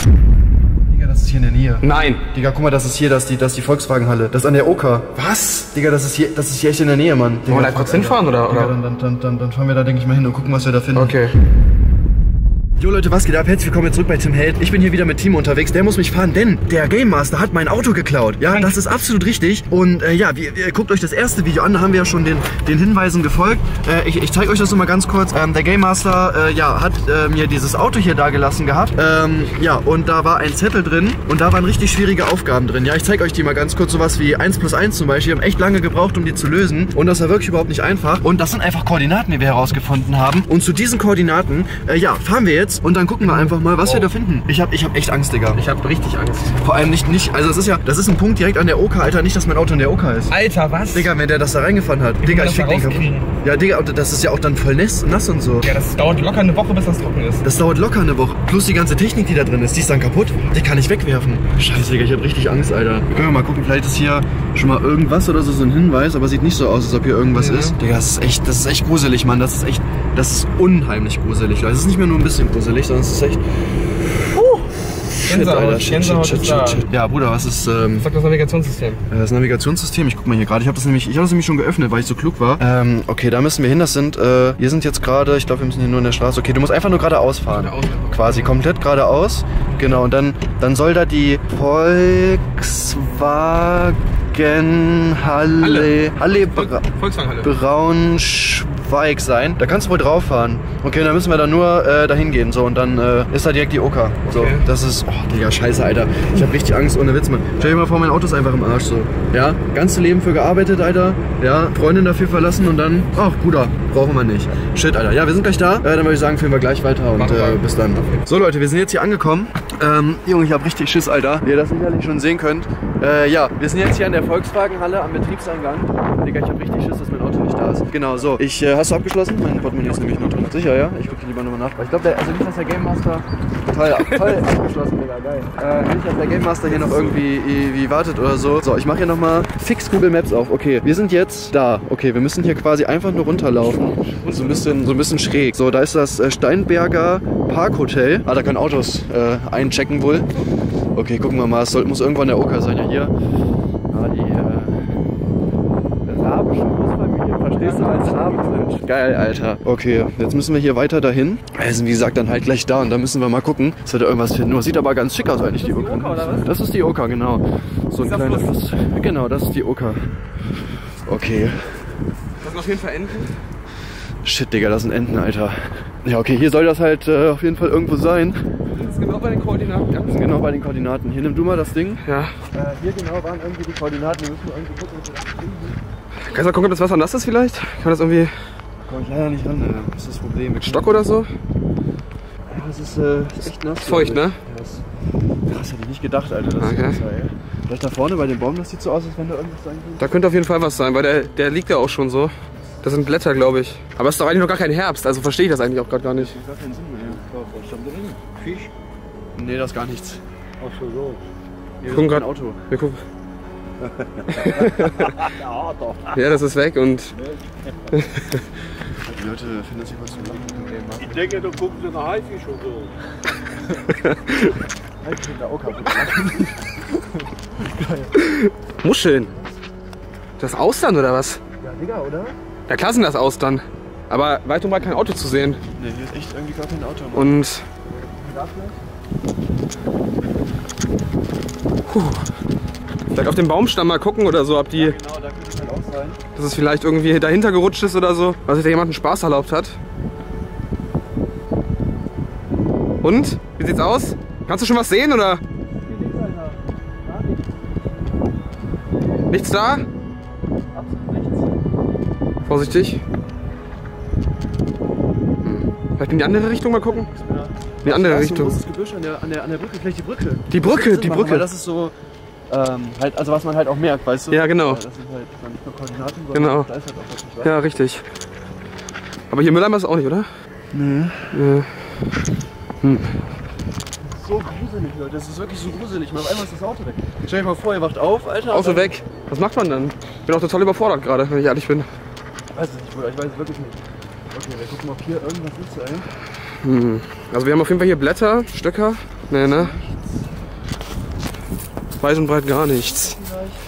Digga, das ist hier in der Nähe. Nein. Digga, guck mal, das ist hier, das ist die Volkswagenhalle. Das ist an der Oker. Was? Digga, das ist hier echt in der Nähe, Mann. Digga, Wollen wir da kurz hinfahren, oder? Digga, dann fahren wir da, denke ich mal, hin und gucken, was wir da finden. Okay. Jo Leute, was geht ab? Herzlich willkommen zurück bei Tim Held. Ich bin hier wieder mit Timo unterwegs. Der muss mich fahren, denn der Game Master hat mein Auto geklaut. Ja, das ist absolut richtig. Und ja, guckt euch das erste Video an. Da haben wir ja schon den Hinweisen gefolgt. Ich zeige euch das nochmal ganz kurz. Der Game Master ja, hat mir dieses Auto hier dagelassen gehabt. Ja, und da war ein Zettel drin und da waren richtig schwierige Aufgaben drin. Ja, ich zeige euch die mal ganz kurz. Sowas wie 1 + 1 zum Beispiel. Wir haben echt lange gebraucht, um die zu lösen. Und das war wirklich überhaupt nicht einfach. Und das sind einfach Koordinaten, die wir herausgefunden haben. Und zu diesen Koordinaten, ja, fahren wir jetzt. Und dann gucken wir einfach mal, was wir da finden. Ich hab echt Angst, Digga. Ich hab richtig Angst. Vor allem nicht, also das ist ein Punkt direkt an der Oker, Alter. Nicht, dass mein Auto in der Oker ist. Alter, was? Digga, wenn der das da reingefahren hat. Digga, ich fick den kaputt. Ja, Digga, das ist ja auch dann voll nass und so. Ja, das dauert locker eine Woche, bis das trocken ist. Das dauert locker eine Woche. Plus die ganze Technik, die da drin ist, die ist dann kaputt. Die kann ich wegwerfen. Scheiße, Digga, ich hab richtig Angst, Alter. Können wir mal gucken, vielleicht ist hier schon mal irgendwas oder so ein Hinweis, aber sieht nicht so aus, als ob hier irgendwas ist. Digga, das ist echt gruselig, Mann. Das ist unheimlich gruselig. Das ist nicht mehr nur ein bisschen gruselig, sondern es ist echt... Shit, Alter, shit. Ja, Bruder, was ist... Was sagt das Navigationssystem? Das Navigationssystem, ich guck mal hier gerade. Ich habe das nämlich schon geöffnet, weil ich so klug war. Okay, da müssen wir hin. Das sind, wir sind jetzt gerade, ich glaube, wir müssen hier nur in der Straße. Okay, du musst einfach nur geradeaus fahren. Quasi komplett geradeaus. Genau, und dann soll da die Volkswagenhalle Braunschweig sein. Da kannst du wohl drauf fahren. Okay, dann müssen wir da nur dahin gehen. So, und dann ist da direkt die Oker. So, okay. Das ist. Oh, Digga, scheiße, Alter. Ich hab richtig Angst, ohne Witz, Mann. Stell dir mal vor, mein Auto ist einfach im Arsch. So. Ja, ganze Leben für gearbeitet, Alter. Ja, Freundin dafür verlassen und dann. Ach, Bruder, brauchen wir nicht. Shit, Alter. Ja, wir sind gleich da. Dann würde ich sagen, filmen wir gleich weiter und bis dann. Okay. So, Leute, wir sind jetzt hier angekommen. Junge, ich hab richtig Schiss, Alter. Wie ihr das sicherlich schon sehen könnt. Ja, wir sind jetzt hier an der Volkswagenhalle am Betriebseingang. Digga, ich hab richtig Schiss, dass mein Auto nicht da ist. Genau, so. Hast du abgeschlossen? Mein Portemonnaie ist nämlich noch drin. Sicher, ja? Ich gucke lieber nochmal nach. Ich glaube, also nicht, dass der Game Master... Toll abgeschlossen, Digga, geil. Nicht, dass der Game Master hier noch irgendwie wartet oder so. So, ich mache hier nochmal fix Google Maps auf. Okay, wir sind jetzt da. Okay, wir müssen hier quasi einfach nur runterlaufen. So ein bisschen schräg. So, da ist das Steinberger Parkhotel. Ah, da können Autos einchecken wohl. Okay, gucken wir mal. Es muss irgendwo an der Oker sein. Ja, hier. Ah, die arabischen Großfamilien, verstehst du, als Raben sind. Geil, Alter. Okay, jetzt müssen wir hier weiter dahin. Wir sind, wie gesagt, dann halt gleich da und da müssen wir mal gucken, dass wir da irgendwas finden. Nur sieht aber ganz schick aus, eigentlich, die Oker. Das ist die Oker, genau. So ein kleines... Genau, das ist die Oker. Okay. Das sind auf jeden Fall Enten. Shit, Digga, das sind Enten, Alter. Ja, okay, hier soll das halt auf jeden Fall irgendwo sein. Das ist genau bei den Koordinaten. Ja, das ist genau bei den Koordinaten. Hier, nimm du mal das Ding. Ja. Hier genau waren irgendwie die Koordinaten. Wir müssen irgendwie gucken, ob wir das finden. Kannst du mal gucken, ob das Wasser nass ist vielleicht? Kann man das irgendwie... Komm ich leider nicht ran, das ist das Problem. Mit Stock oder so? Ja, das ist echt nass. Feucht, ne? Ja, das hätte ich nicht gedacht, Alter. Das ist Wasser, ey. Vielleicht da vorne bei dem Baum, das sieht so aus, als wenn da irgendwas sein könnte. Da könnte auf jeden Fall was sein, weil der liegt ja auch schon so. Das sind Blätter, glaube ich. Aber es ist doch eigentlich noch gar kein Herbst, also verstehe ich das eigentlich auch gerade gar nicht. Das hat gar keinen Sinn mehr. Was stand drin? Fisch? Nee, das ist gar nichts. Ach so. Wir gucken gerade Auto. Wir gucken. Ja, das ist weg und... Die Leute finden das hier was zu lachen. Ich denke, du guckst so nach Haifisch und so. Haifisch in der Oker. Muscheln. Das Austern oder was? Ja, Digga, oder? Ja, klar sind das Austern. Aber weit und breit kein Auto zu sehen. Ne, hier ist echt irgendwie gar kein Auto. Und... Vielleicht auf den Baumstamm mal gucken oder so, ob die... Ja, genau, da könnte es halt auch sein. Dass es vielleicht irgendwie dahinter gerutscht ist oder so, weil sich da jemand einen Spaß erlaubt hat. Und? Wie sieht's aus? Kannst du schon was sehen oder? Nichts da? Absolut nichts. Vorsichtig. Vielleicht in die andere Richtung mal gucken? In die andere Richtung. Das Gebüsch an der Brücke, vielleicht die Brücke. Die Brücke. Weil das ist so, halt, also was man halt auch merkt, weißt du? Ja, genau. Das sind halt nicht nur Koordinaten, sondern genau. Da ist halt auch wirklich was. Ja, richtig. Aber hier Mülleimer ist auch nicht, oder? Nee. Hm. So gruselig, Leute. Das ist wirklich so gruselig. Mal auf einmal ist das Auto weg. Stell dir mal vor, ihr wacht auf, Alter. Auto weg. Was macht man dann? Ich bin auch total überfordert gerade, wenn ich ehrlich bin. Ich weiß es nicht, Bruder. Ich weiß es wirklich nicht. Okay, wir gucken, ob hier irgendwas ist, ey. Also wir haben auf jeden Fall hier Blätter, Stöcker. Nee, ne? weit und breit gar nichts.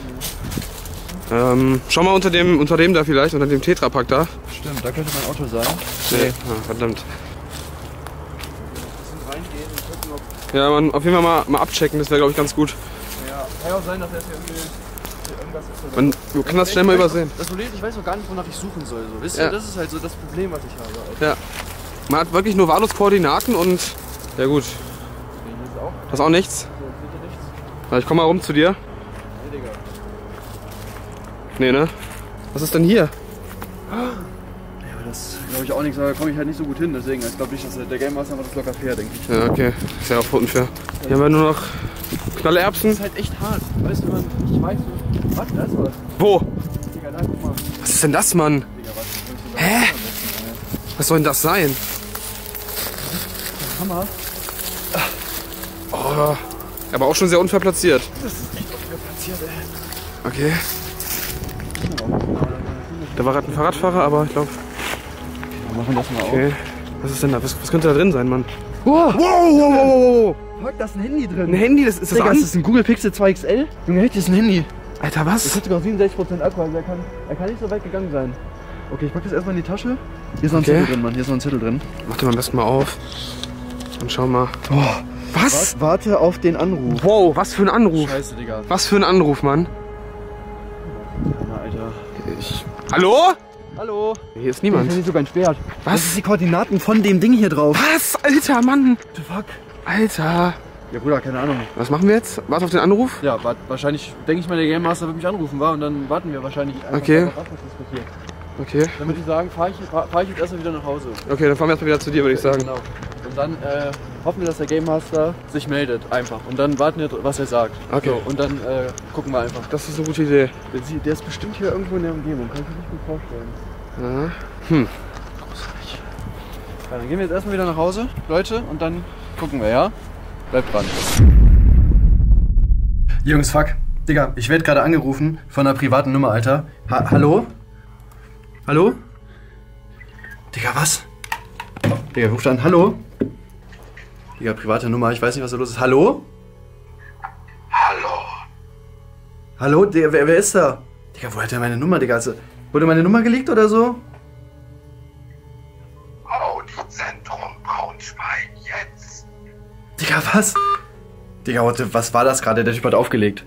Schau mal unter dem da vielleicht, unter dem Tetrapack da. Stimmt, da könnte mein Auto sein. Nee. Ah, verdammt. Ja, man, auf jeden Fall mal abchecken, das wäre glaube ich ganz gut. Ja, kann ja auch sein, dass er irgendwas ist. Man kann das schnell mal übersehen. Das Problem ist, ich weiß auch gar nicht, wonach ich suchen soll. So. Wisst ihr, das ist halt so das Problem, was ich habe. Alter. Ja. Man hat wirklich nur wahllos Koordinaten und. Ja gut. Das ist auch nichts. Na, ich komm mal rum zu dir. Nee, Digga. Nee, ne? Was ist denn hier? Ja, das glaube ich auch nichts, aber da komme ich halt nicht so gut hin. Deswegen, ich glaube nicht, dass der Game Master das locker fair, denke ich. Ja, okay. Ist ja auch unfair. Hier haben wir nur noch Knallerbsen. Das ist halt echt hart. Weißt du, man, ich weiß nicht. Was? Da ist was. Wo? Digga, da, guck mal. Was ist denn das, Mann? Digga, was? Hä? Was soll denn das sein? Hammer. Oh, aber auch schon sehr unfair platziert. Das ist echt unfair platziert, ey. Okay. Da war gerade ein Fahrradfahrer, aber ich glaube. Wir machen das mal auf. Okay. Was ist denn da? Was könnte da drin sein, Mann? Wow, Wow. fuck, da ist ein Handy drin. Ein Handy, ist das Digga, an? das ist ein Google Pixel 2 XL. Junge, das ist ein Handy. Alter, Das was? hat sogar 67% Akku, also er kann nicht so weit gegangen sein. Okay, ich pack das erstmal in die Tasche. Hier ist noch ein Zettel drin, Mann. Hier ist noch ein Zettel drin. Mach den mal am besten mal auf. Und schau mal. Oh, Was? warte auf den Anruf. Wow, was für ein Anruf. Scheiße, Digga. Was für ein Anruf, Mann. Na, Alter. Hallo? Hallo? Hier ist Ich niemand. bin nicht sogar entsperrt. Was? Das ist die Koordinaten von dem Ding hier drauf. Was? Alter, Mann. The fuck? Alter. Ja, Bruder, keine Ahnung. Was machen wir jetzt? Warte auf den Anruf? Ja, wahrscheinlich, denke ich mal, der Game Master wird mich anrufen, war und dann warten wir wahrscheinlich einfach Okay. darauf ab, was das passiert. Okay. Dann würde ich sagen, fahr ich jetzt erstmal wieder nach Hause. Okay, dann fahren wir erstmal wieder zu dir, würde ich sagen. Genau. Und dann hoffen wir, dass der Game Master sich meldet, einfach. Und dann warten wir, was er sagt. Okay. So, und dann gucken wir einfach. Das ist eine gute Idee. Der ist bestimmt hier irgendwo in der Umgebung, kann ich mir nicht gut vorstellen. Ja. Ja, dann gehen wir jetzt erstmal wieder nach Hause, Leute, und dann gucken wir, ja? Bleibt dran. Jungs, fuck. Digga, ich werde gerade angerufen von einer privaten Nummer, Alter. Hallo? Hallo? Digga, was? Digga, ruft an. Hallo? Digga, private Nummer, ich weiß nicht, was da los ist. Hallo? Hallo. Hallo? Digga, wer ist da? Digga, wo hat der meine Nummer, Digga? Also, wurde meine Nummer geleakt oder so? Audi-Zentrum Braunschweig jetzt. Digga, was? Digga, was war das gerade? Der Typ hat aufgelegt.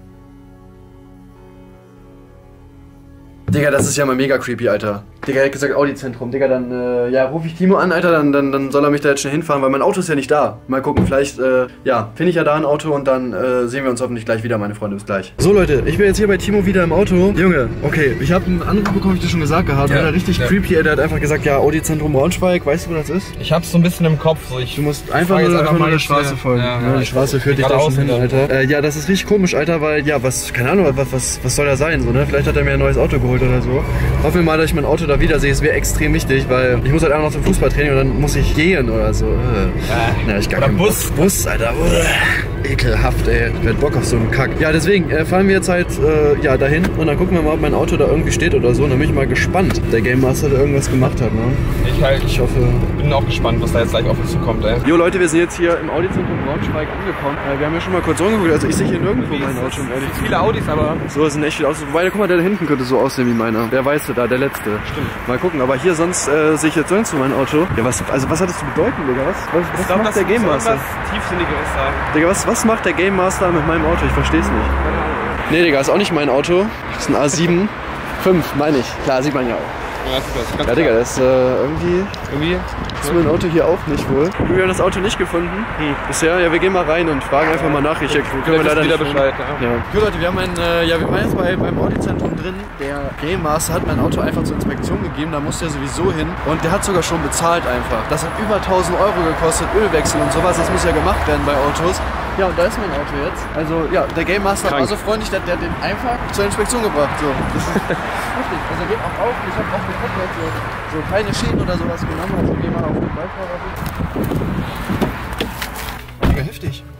Digga, das ist ja mal mega creepy, Alter. Digga, er hat gesagt Audi-Zentrum. Digga, dann, ja, rufe ich Timo an, Alter, dann soll er mich da jetzt schnell hinfahren, weil mein Auto ist ja nicht da. Mal gucken, vielleicht, ja, finde ich ja da ein Auto und dann sehen wir uns hoffentlich gleich wieder, meine Freunde. Bis gleich. So, Leute, ich bin jetzt hier bei Timo wieder im Auto. Junge, okay, ich habe einen Anruf bekommen, ich dir schon gesagt gehabt. Ja, richtig creepy, der hat einfach gesagt, ja, Audi-Zentrum Braunschweig, weißt du, wo das ist? Ich hab's so ein bisschen im Kopf. So Du musst einfach nur mal der Straße folgen. Ja, die Straße führt dich da schon hin, Alter. Ja, das ist richtig komisch, Alter, weil, ja, keine Ahnung, was soll da sein, so, ne? Vielleicht hat er mir ein neues Auto geholt oder so. Hoffen wir mal, dass ich mein Auto da wiedersehe. Es wäre extrem wichtig, weil ich muss halt einfach noch zum Fußballtraining und dann muss ich gehen oder so. Na, ich gar keinen Bus. Bus, Alter. Ekelhaft, ey. Ich hab Bock auf so einen Kack. Ja, deswegen fahren wir jetzt halt ja, dahin und dann gucken wir mal, ob mein Auto da irgendwie steht oder so. Und dann bin ich mal gespannt, ob der Game Master da irgendwas gemacht hat, ne? Ich hoffe. Bin auch gespannt, was da jetzt gleich auf uns zukommt, ey. Jo Leute, wir sind jetzt hier im Audi-Zentrum Braunschweig angekommen. Wir haben ja schon mal kurz rumgeguckt, also ich sehe hier nirgendwo mein Auto, um ehrlich zu sein. Viele Audis, aber. So, es sind echt viele Autos. Wobei, guck mal, der da hinten könnte so aussehen wie meiner. Der weiße da, der letzte. Stimmt. Mal gucken, aber hier sonst sehe ich jetzt nirgendwo mein Auto. Ja, was hat das zu bedeuten, Digga? Was macht der Game Master? Tiefsinnigeres da. Digga, was macht der Game Master mit meinem Auto? Ich versteh's nicht. Nee, Digga, ist auch nicht mein Auto. Das ist ein A7. 5, meine ich. Klar, sieht man ja auch. Ja, Digga, das ist irgendwie ist mein Auto hier auch nicht wohl. Wir haben das Auto nicht gefunden. Bisher, ja, wir gehen mal rein und fragen einfach mal nach. Ich können wir leider nicht Bescheid. Ja. Jo Leute, wir haben wir waren jetzt beim Audi-Zentrum drin. Der Game Master hat mein Auto einfach zur Inspektion gegeben, da musste er sowieso hin. Und der hat sogar schon bezahlt einfach. Das hat über 1000 € gekostet, Ölwechsel und sowas. Das muss ja gemacht werden bei Autos. Ja, und da ist mein Auto jetzt. Also, ja, der Game Master war so freundlich, der hat den einfach zur Inspektion gebracht. So, das ist heftig. Also, geht auch auf. Ich habe auch geguckt, der hat so keine Schäden oder sowas genommen. Also, geh mal auf den Beifahrer. Mega heftig.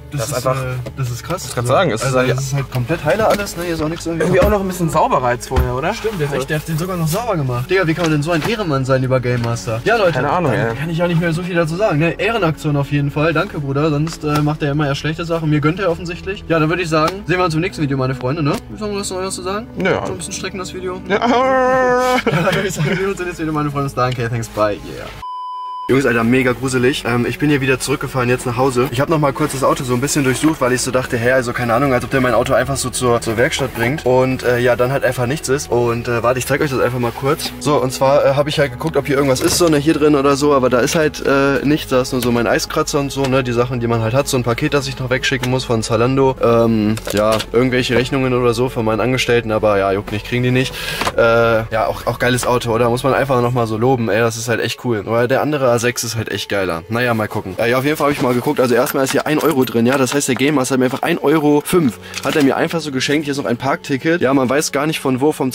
Das ist einfach. Das ist krass. Ich kann sagen, es ist halt komplett heiler alles, ne? Hier ist auch nichts irgendwie auch noch ein bisschen sauberer als vorher, oder? Stimmt, der hat den sogar noch sauber gemacht. Digga, wie kann man denn so ein Ehrenmann sein über Game Master? Ja, Leute. Keine Ahnung, ey. Kann ich auch nicht mehr so viel dazu sagen, ne? Ehrenaktion auf jeden Fall. Danke, Bruder. Sonst macht er immer eher schlechte Sachen. Mir gönnt er offensichtlich. Ja, dann würde ich sagen, sehen wir uns im nächsten Video, meine Freunde, ne? Wie sollen wir das noch was zu sagen? Ja. So ein bisschen strecken, das Video. Ja. Dann würde ich sagen, sehen wir uns im nächsten Video, meine Freunde. Bis dahin, okay, thanks, bye, yeah. Jungs, Alter, mega gruselig. Ich bin hier wieder zurückgefahren, jetzt nach Hause. Ich habe noch mal kurz das Auto so ein bisschen durchsucht, weil ich so dachte, hä, also keine Ahnung, als ob der mein Auto einfach so zur Werkstatt bringt. Und ja, dann halt einfach nichts ist. Und warte, ich zeige euch das einfach mal kurz. So, und zwar habe ich halt geguckt, ob hier irgendwas ist, so, ne, hier drin oder so. Aber da ist halt nichts. Da ist nur so mein Eiskratzer und so, ne, die Sachen, die man halt hat. So ein Paket, das ich noch wegschicken muss von Zalando. Ja, irgendwelche Rechnungen oder so von meinen Angestellten. Aber ja, juckt nicht, kriegen die nicht. Ja, auch geiles Auto, oder? Muss man einfach noch mal so loben. Ey, das ist halt echt cool. Weil der andere A6 ist halt echt geiler. Naja, mal gucken. Ja, auf jeden Fall habe ich mal geguckt. Also erstmal ist hier 1 Euro drin, ja. Das heißt, der Game Master hat mir einfach 1,05 Euro hat er mir einfach so geschenkt. Hier ist noch ein Parkticket. Ja, man weiß gar nicht von wo, vom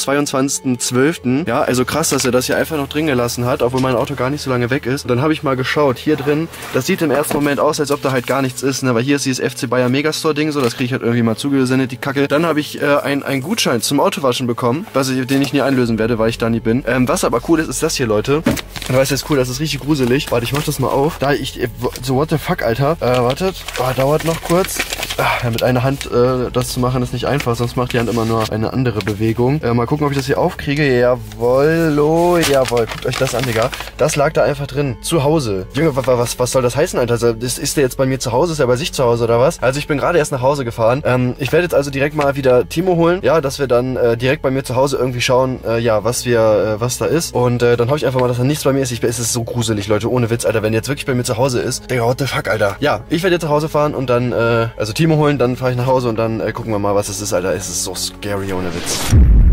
22.12. Ja, also krass, dass er das hier einfach noch drin gelassen hat, obwohl mein Auto gar nicht so lange weg ist. Und dann habe ich mal geschaut, hier drin, das sieht im ersten Moment aus, als ob da halt gar nichts ist, ne? Weil hier ist dieses FC Bayern Megastore Ding, so, das kriege ich halt irgendwie mal zugesendet, die Kacke. Dann habe ich einen Gutschein zum Autowaschen bekommen, den ich nie einlösen werde, weil ich da nie bin. Was aber cool ist, ist das hier, Leute. Du weißt, das ist cool, das ist richtig gruselig. Warte, ich mach das mal auf. Da so, what the fuck, Alter. Wartet. Oh, dauert noch kurz. Ja, mit einer Hand das zu machen ist nicht einfach, sonst macht die Hand immer nur eine andere Bewegung. Mal gucken, ob ich das hier aufkriege. Jawohl, jawohl. Guckt euch das an, Digga. Das lag da einfach drin. Zu Hause. Junge, was soll das heißen, Alter? Also, ist der jetzt bei mir zu Hause? Ist er bei sich zu Hause oder was? Also ich bin gerade erst nach Hause gefahren. Ich werde jetzt also direkt mal wieder Timo holen. Ja, dass wir dann direkt bei mir zu Hause irgendwie schauen, ja, was da ist. Und dann hoffe ich einfach mal, dass da nichts bei mir ist. Es ist so gruselig, Leute. Ohne Witz, Alter. Wenn jetzt wirklich bei mir zu Hause ist. Digga, what the fuck, Alter. Ja, ich werde jetzt nach Hause fahren und dann, also Timo holen, dann fahre ich nach Hause und dann gucken wir mal, was es ist, Alter. Es ist so scary, ohne Witz.